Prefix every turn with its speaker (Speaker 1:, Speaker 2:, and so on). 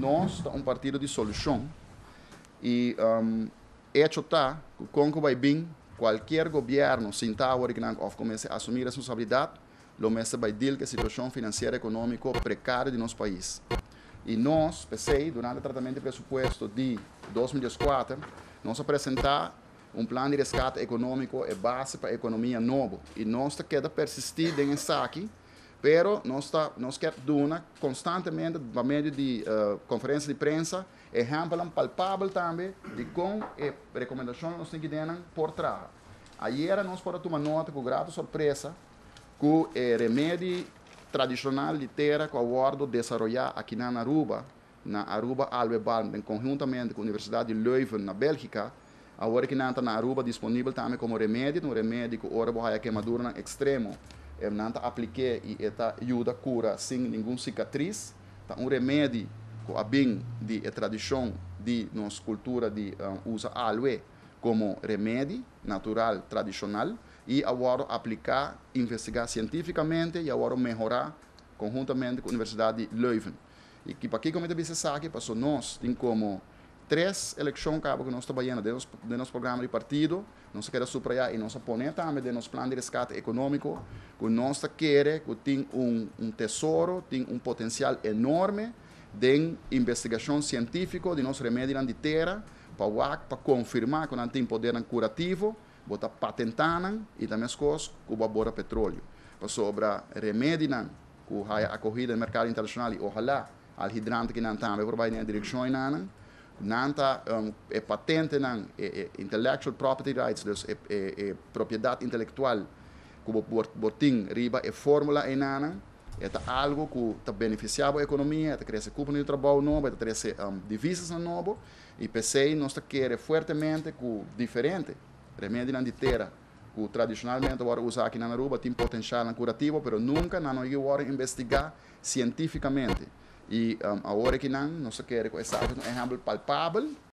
Speaker 1: nós é um partido de solução e hecho está com que vai bem qualquer governo sentar agora que não comece a assumir a responsabilidade, lo messe vai dizer que a situação financeira e econômica precária de nosso país. E nós, PCI, durante o tratamento de pressuposto de 2004, nós apresentamos um plano de resgate econômico e base para a economia novo. E nós queremos persistir nesse aqui, pero nós queremos dar constantemente, por meio de conferência de prensa, exemplo palpável também de como a recomendação nós temos que dar por trás. Ayer nós podemos tomar nota com grata surpresa que o remédio tradicional de terra que o acordo desenvolver aqui na Aruba Alwebalm, conjuntamente com a Universidade de Leuven, na Bélgica, agora que na Aruba disponível também como remédio, um remédio que ora vai queimadura no extremo, nanta aplique e esta ajuda cura sem nenhuma cicatriz, um remédio que a bem de tradição de nossa cultura de usa aloe como remédio natural tradicional e agora aplicar, investigar cientificamente e agora melhorar conjuntamente com a Universidade de Leuven. E que para aqui, como eu disse aqui, passou nós, tem como 3 eleições que nós trabalhando de nosso programa de partido, nós queremos subrayar e nós poner também de nosso plano de resgate econômico, que nós queremos que tem um tesouro, tem um potencial enorme de investigação científica de nosso remédio de terra, para confirmar que não tem poder curativo, botar patentando e também as coisas que o petróleo. Sobre remédio que a acorrida no mercado internacional e ojalá al hidrante que não também vai na direção nanta patente intellectual property rights, dus propriedade intelectual que botin riba fórmula nana é algo que está beneficiando a economia, está crescendo cupo de trabalho novo, está crescendo divisas novo e pensei nós queremos fortemente que diferente remédio de terra que tradicionalmente agora usa aqui na Aruba tem potencial curativo, mas nunca não agora investigar cientificamente. E agora que nós queremos esse exemplo palpável